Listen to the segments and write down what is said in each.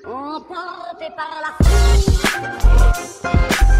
Emporté par la foule.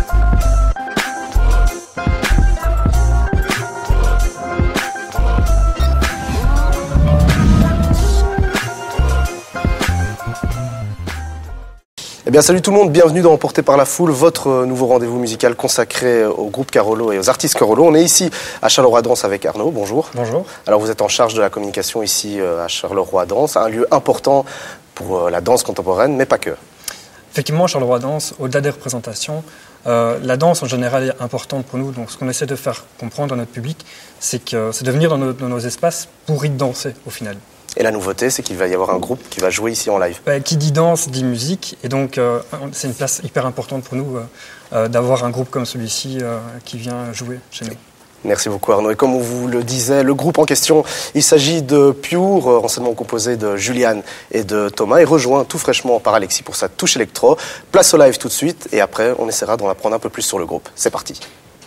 Eh bien, salut tout le monde, bienvenue dans Emporté par la foule, votre nouveau rendez-vous musical consacré au groupe Carolo et aux artistes Carolo. On est ici à Charleroi-Danse avec Arnaud, bonjour. Bonjour. Alors vous êtes en charge de la communication ici à Charleroi-Danse, un lieu important pour la danse contemporaine, mais pas que. Effectivement, Charleroi-Danse, au-delà des représentations, la danse en général est importante pour nous. Donc ce qu'on essaie de faire comprendre à notre public, c'est de venir dans nos espaces pour y danser au final. Et la nouveauté, c'est qu'il va y avoir un groupe qui va jouer ici en live. Qui dit danse, dit musique. Et donc, c'est une place hyper importante pour nous d'avoir un groupe comme celui-ci qui vient jouer chez nous. Merci beaucoup Arnaud. Et comme on vous le disait, le groupe en question, il s'agit de Pure, anciennement composé de Juliane et de Thomas, et rejoint tout fraîchement par Alexis pour sa touche électro. Place au live tout de suite, et après, on essaiera d'en apprendre un peu plus sur le groupe. C'est parti.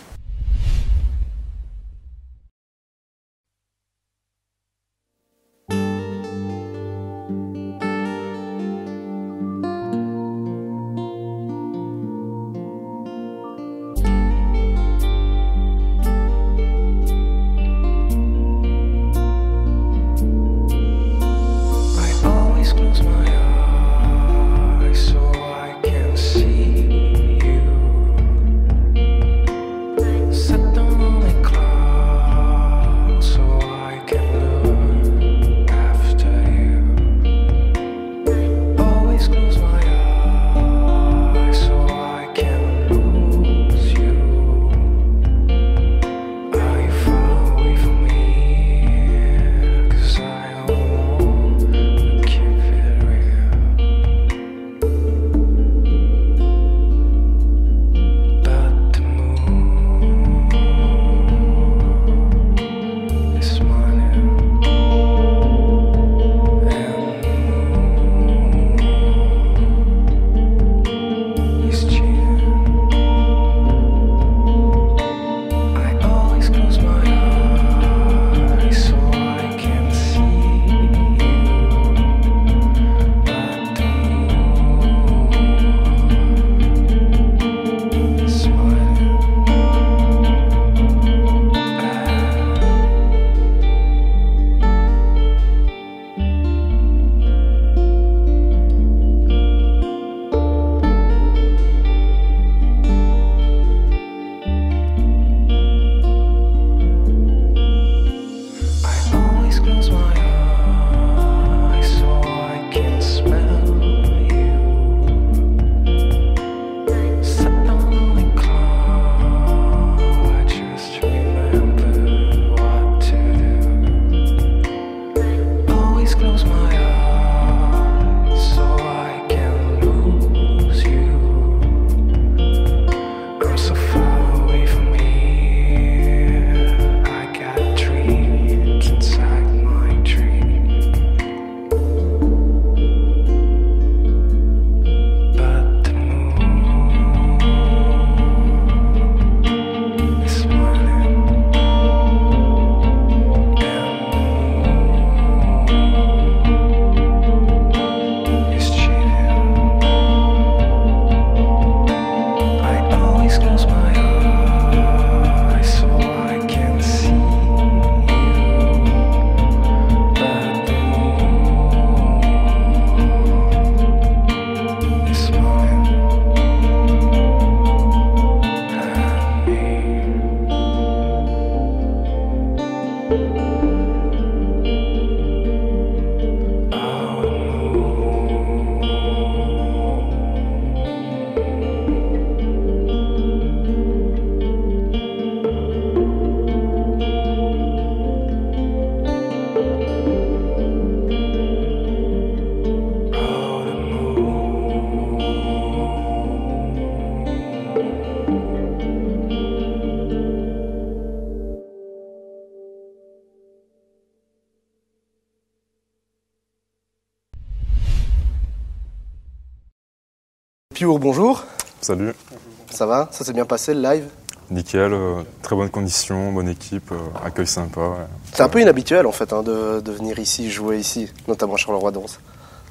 Pure, bonjour. Salut. Ça va? Ça s'est bien passé le live? Nickel, très bonnes conditions, bonne équipe, accueil sympa. Ouais. C'est un peu inhabituel en fait de venir ici, jouer ici, notamment à Charleroi-Danse.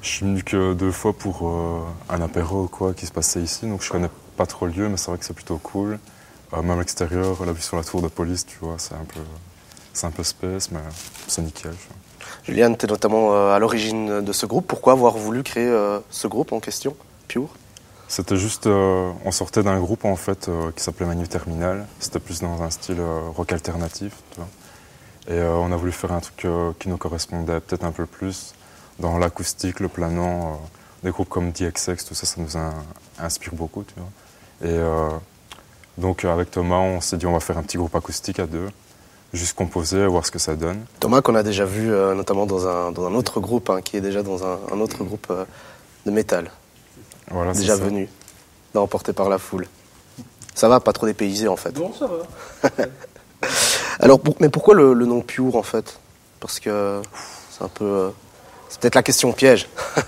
Je suis venu que 2 fois pour un apéro ou quoi qui se passait ici, donc je connais pas trop le lieu, mais c'est vrai que c'est plutôt cool. Même à l'extérieur, la vue sur la tour de police, tu vois, c'est un peu space, mais c'est nickel. Juliane, tu es notamment à l'origine de ce groupe. Pourquoi avoir voulu créer ce groupe en question, Pure? C'était juste, on sortait d'un groupe en fait qui s'appelait Manu Terminal. C'était plus dans un style rock alternatif, tu vois. Et on a voulu faire un truc qui nous correspondait peut-être un peu plus dans l'acoustique, le planant. Des groupes comme DXX, tout ça, ça nous inspire beaucoup, tu vois. Et donc avec Thomas, on s'est dit on va faire un petit groupe acoustique à 2, juste composer, voir ce que ça donne. Thomas, qu'on a déjà vu notamment dans un autre groupe, hein, qui est déjà dans un autre groupe de métal. Voilà, Déjà venu, emporté par la foule. Ça va, pas trop dépaysé en fait. Non, ça va. Alors, mais pourquoi le nom Pure en fait? Parce que c'est un peu... c'est peut-être la question piège.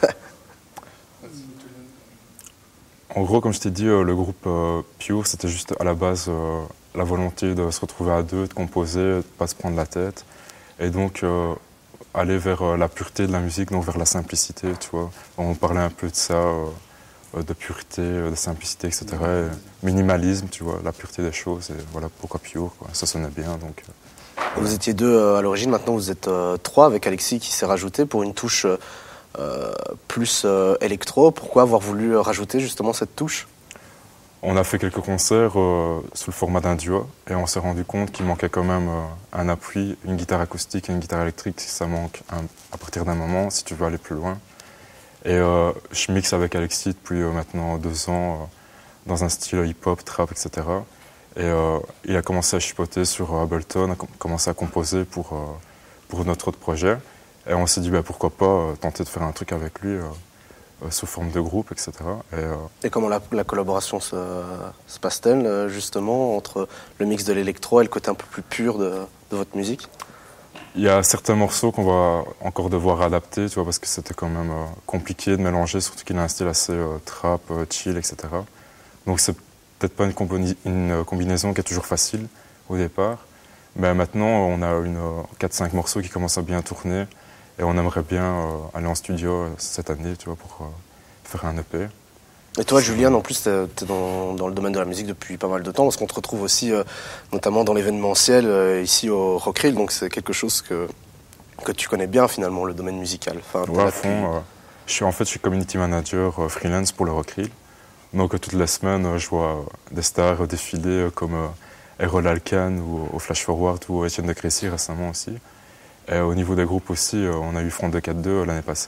En gros, comme je t'ai dit, le groupe Pure, c'était juste à la base la volonté de se retrouver à 2, de composer, de ne pas se prendre la tête. Et donc, aller vers la pureté de la musique, donc vers la simplicité, tu vois. On parlait un peu de ça, de pureté, de simplicité, etc. Et minimalisme, tu vois, la pureté des choses. Et voilà pourquoi Pure, quoi. Ça sonnait bien, donc... Vous étiez 2 à l'origine, maintenant vous êtes 3 avec Alexis qui s'est rajouté pour une touche plus électro. Pourquoi avoir voulu rajouter justement cette touche? On a fait quelques concerts sous le format d'un duo et on s'est rendu compte qu'il manquait quand même un appui, une guitare acoustique et une guitare électrique, si ça manque à partir d'un moment, si tu veux aller plus loin. Et je mixe avec Alexis depuis maintenant 2 ans dans un style hip-hop, trap, etc. Et il a commencé à chipoter sur Ableton, a commencé à composer pour notre autre projet. Et on s'est dit pourquoi pas tenter de faire un truc avec lui sous forme de groupe, etc. Et comment la collaboration se passe-t-elle justement entre le mix de l'électro et le côté un peu plus pur de votre musique? Il y a certains morceaux qu'on va encore devoir adapter, tu vois, parce que c'était quand même compliqué de mélanger, surtout qu'il a un style assez trap, chill, etc. Donc c'est peut-être pas une combinaison qui est toujours facile au départ, mais maintenant on a 4-5 morceaux qui commencent à bien tourner et on aimerait bien aller en studio cette année, tu vois, pour faire un EP. Et toi, Juliane, en plus, tu es dans le domaine de la musique depuis pas mal de temps, parce qu'on te retrouve aussi notamment dans l'événementiel ici au Rockrill, donc c'est quelque chose que tu connais bien finalement, le domaine musical. Enfin, ouais, à fond. Je suis community manager freelance pour le Rockrill. Donc toutes les semaines, je vois des stars défiler comme Errol Alkan ou au Flash Forward ou Etienne de Crécy récemment aussi. Et au niveau des groupes aussi, on a eu Front 242 l'année passée.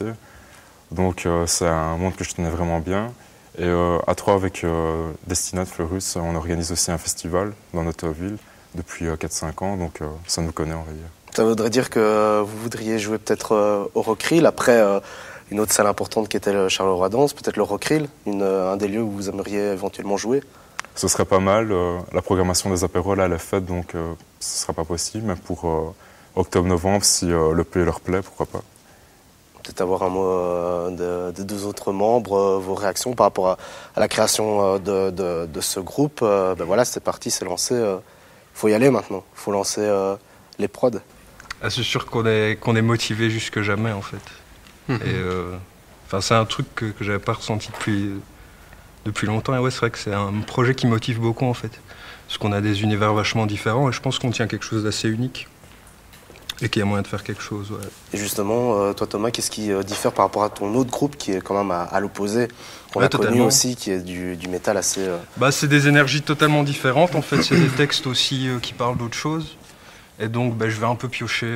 Donc c'est un monde que je tenais vraiment bien. Et à 3 avec Destinat Fleurus, on organise aussi un festival dans notre ville depuis 4-5 ans, donc ça nous connaît, on va dire. Ça voudrait dire que vous voudriez jouer peut-être au Rockrill, après une autre salle importante qui était le Charleroi Danse, peut-être le Rockrill, un des lieux où vous aimeriez éventuellement jouer? Ce serait pas mal. La programmation des apéros, là, elle est faite, donc ce ne sera pas possible. Mais pour octobre-novembre, si l'EP leur plaît, pourquoi pas. Peut-être avoir un mot des 2 autres membres, vos réactions par rapport à la création de ce groupe. Voilà, c'est parti, c'est lancé. Il faut y aller maintenant. Il faut lancer les prods. Ah, c'est sûr qu'on est motivé jusque que jamais, en fait. Et c'est un truc que j'avais pas ressenti depuis longtemps. Et ouais, c'est vrai que c'est un projet qui motive beaucoup, en fait. Parce qu'on a des univers vachement différents et je pense qu'on tient quelque chose d'assez unique. Et qu'il y a moyen de faire quelque chose, ouais. Et justement, toi Thomas, qu'est-ce qui diffère par rapport à ton autre groupe qui est quand même à l'opposé, qu'on a connu aussi, qui est du métal assez... C'est des énergies totalement différentes, en fait. C'est des textes aussi qui parlent d'autre chose. Et donc, je vais un peu piocher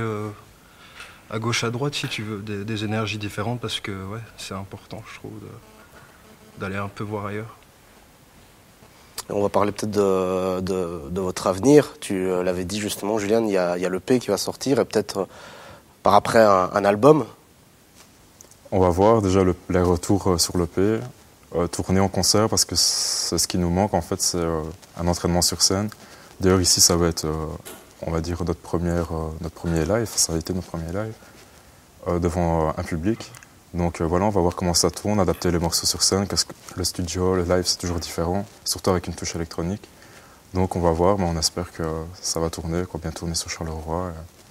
à gauche, à droite, si tu veux, des énergies différentes, parce que ouais, c'est important, je trouve, d'aller un peu voir ailleurs. On va parler peut-être de votre avenir. Tu l'avais dit justement, Juliane, il y a l'EP qui va sortir et peut-être par après un album. On va voir déjà les retours sur l'EP, tourner en concert parce que c'est ce qui nous manque en fait, c'est un entraînement sur scène. D'ailleurs ici ça va être, on va dire, notre premier live, ça a été notre premier live devant un public. Donc voilà, on va voir comment ça tourne, adapter les morceaux sur scène, parce que le studio, le live, c'est toujours différent, surtout avec une touche électronique. Donc on va voir, mais on espère que ça va tourner, bien tourner sur Charleroi.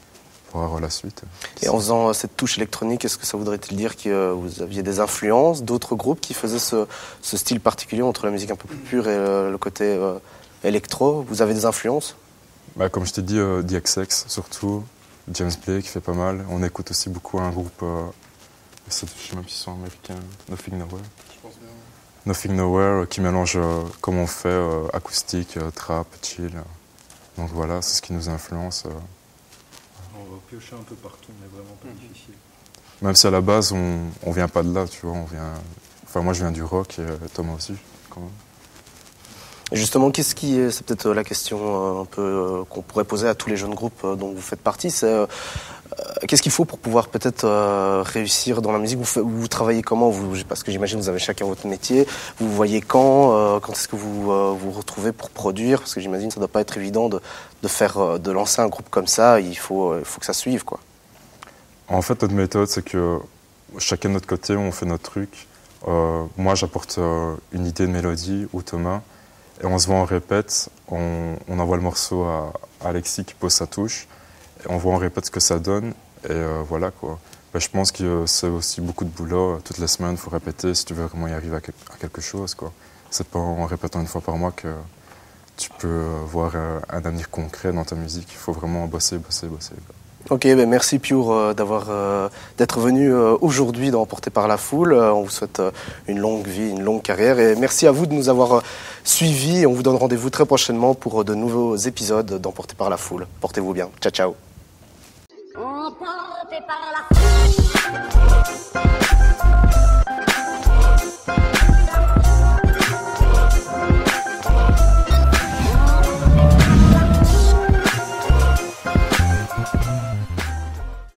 pour avoir la suite. Et en faisant cette touche électronique, est-ce que ça voudrait-il dire que vous aviez des influences d'autres groupes qui faisaient ce style particulier entre la musique un peu plus pure et le côté électro? Vous avez des influences? Bah, comme je t'ai dit, DXX surtout, James Blake fait pas mal. On écoute aussi beaucoup un groupe, je sais même s'ils sont américains, Nothing Nowhere. Je pense bien. Nothing Nowhere qui mélange, comme on fait, acoustique, trap, chill. Donc voilà, c'est ce qui nous influence. On va piocher un peu partout, mais vraiment pas difficile. Même si à la base, on vient pas de là, tu vois. Enfin, moi, je viens du rock et Thomas aussi, quand même. Et justement, c'est peut-être la question un peu qu'on pourrait poser à tous les jeunes groupes dont vous faites partie, c'est qu'est-ce qu'il faut pour pouvoir peut-être réussir dans la musique? Vous travaillez comment parce que j'imagine que vous avez chacun votre métier. Vous voyez quand est-ce que vous vous retrouvez pour produire? Parce que j'imagine que ça ne doit pas être évident de lancer un groupe comme ça. Il faut que ça suive, quoi. En fait, notre méthode, c'est que chacun de notre côté, on fait notre truc. Moi, j'apporte une idée de mélodie, ou Thomas. Et on se voit, on répète, on envoie le morceau à Alexis qui pose sa touche, et on voit, on répète ce que ça donne, et voilà quoi. Ben, je pense que c'est aussi beaucoup de boulot, toutes les semaines il faut répéter si tu veux vraiment y arriver à quelque chose quoi. C'est pas en répétant une fois par mois que tu peux voir un avenir concret dans ta musique, il faut vraiment bosser, bosser, bosser. Ok, ben merci Pure d'être venu aujourd'hui dans Emporté par la foule. On vous souhaite une longue vie, une longue carrière et merci à vous de nous avoir suivis. On vous donne rendez-vous très prochainement pour de nouveaux épisodes d'Emporté par la foule. Portez-vous bien. Ciao, ciao. Emporté par la foule.